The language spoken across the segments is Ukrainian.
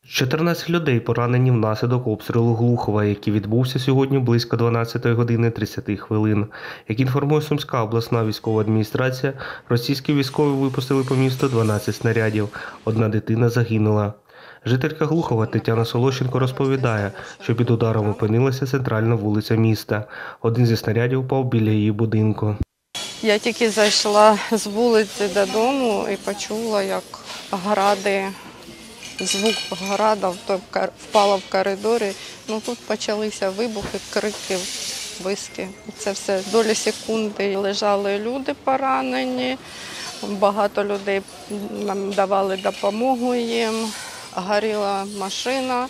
14 людей поранені внаслідок обстрілу Глухова, який відбувся сьогодні близько 12 години 30 хвилин. Як інформує Сумська обласна військова адміністрація, російські військові випустили по місту 12 снарядів. Одна дитина загинула. Жителька Глухова Тетяна Солощенко розповідає, що під ударом опинилася центральна вулиця міста. Один зі снарядів впав біля її будинку. Я тільки зайшла з вулиці додому і почула, як гради, звук града впала в коридорі. Тут почалися вибухи, крики, виски. Це все долі секунди. Лежали люди поранені, багато людей нам давали допомогу їм, горіла машина,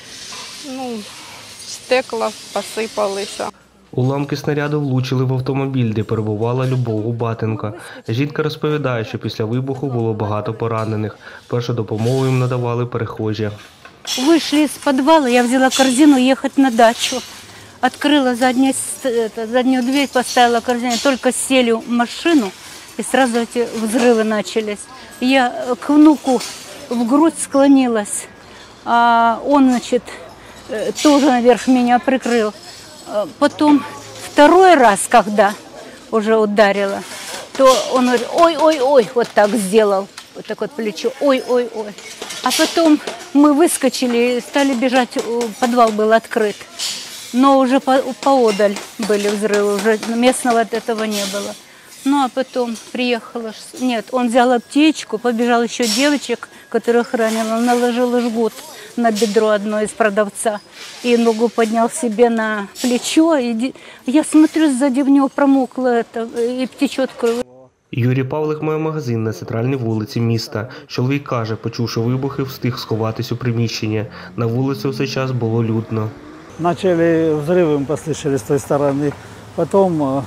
стекла посипалися. Уламки снаряду влучили в автомобіль, де перебувала Любов Губатенко. Жінка розповідає, що після вибуху було багато поранених. Першу допомогу їм надавали перехожі. Вийшли з підвалу, я взяла корзину їхати на дачу. Відкрила заднюю дверь, поставила корзину, тільки сіли в машину, і одразу ці взриви почалися. Я к внуку в грудь склонилась, а он, тоже наверх меня прикрыл. Потом второй раз, когда уже ударила, то он говорит, ой-ой-ой, вот так сделал, вот так вот плечо, ой-ой-ой. А потом мы выскочили и стали бежать, подвал был открыт. Но уже поодаль были взрывы, уже местного от этого не было. А потом приехала, нет, он взял аптечку, побежал еще девочек, которых ранил, он наложил жгут на бедро одной из продавца и ногу поднял себе на плечо. И я смотрю, сзади в него промокло и течет кровь. Юрій Павлик має магазин на центральній вулиці міста. Чоловік каже, почувши вибухи, встиг сховатись у приміщення. На вулиці в цей час було людно. Начали взрывы, мы послышали с той стороны. Потом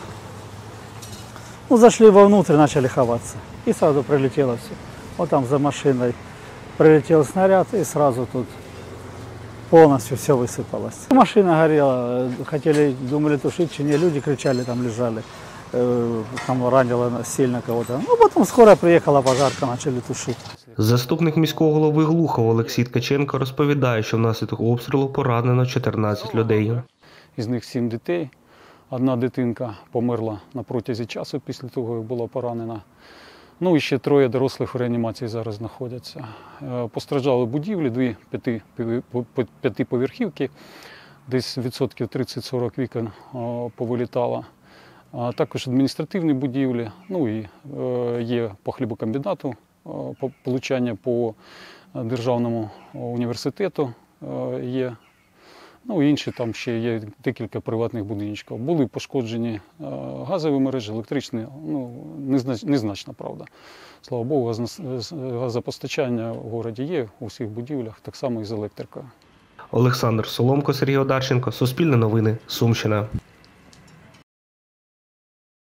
зашли вовнутрь, начали ховаться. И сразу прилетело все. Вот там за машиной прилетел снаряд, и сразу тут полностью все высыпалось. Машина горела, думали тушить, чи не, люди кричали, там лежали. Там ранило сильно кого-то. Потом скоро приїхала пожарка, почали тушити. Заступник міського голови Глухова Олексій Ткаченко розповідає, що внаслідок обстрілу поранено 14 людей. Із них 7 дітей. Одна дитинка померла на протязі часу після того, як була поранена. І ще 3 дорослих в реанімації зараз знаходяться. Постраждали будівлі, 2 п'ятиповерхівки, десь відсотків 30-40 вікон повилітало. А також адміністративні будівлі, і є по хлібокомбінату, получання по державному університету є. Інші там ще є декілька приватних будиночків. Були пошкоджені газові мережі, електричні, незначно, правда. Слава Богу, газопостачання в місті є у всіх будівлях, так само і з електрикою. Олександр Соломко, Сергій Одарченко, Суспільне новини, Сумщина.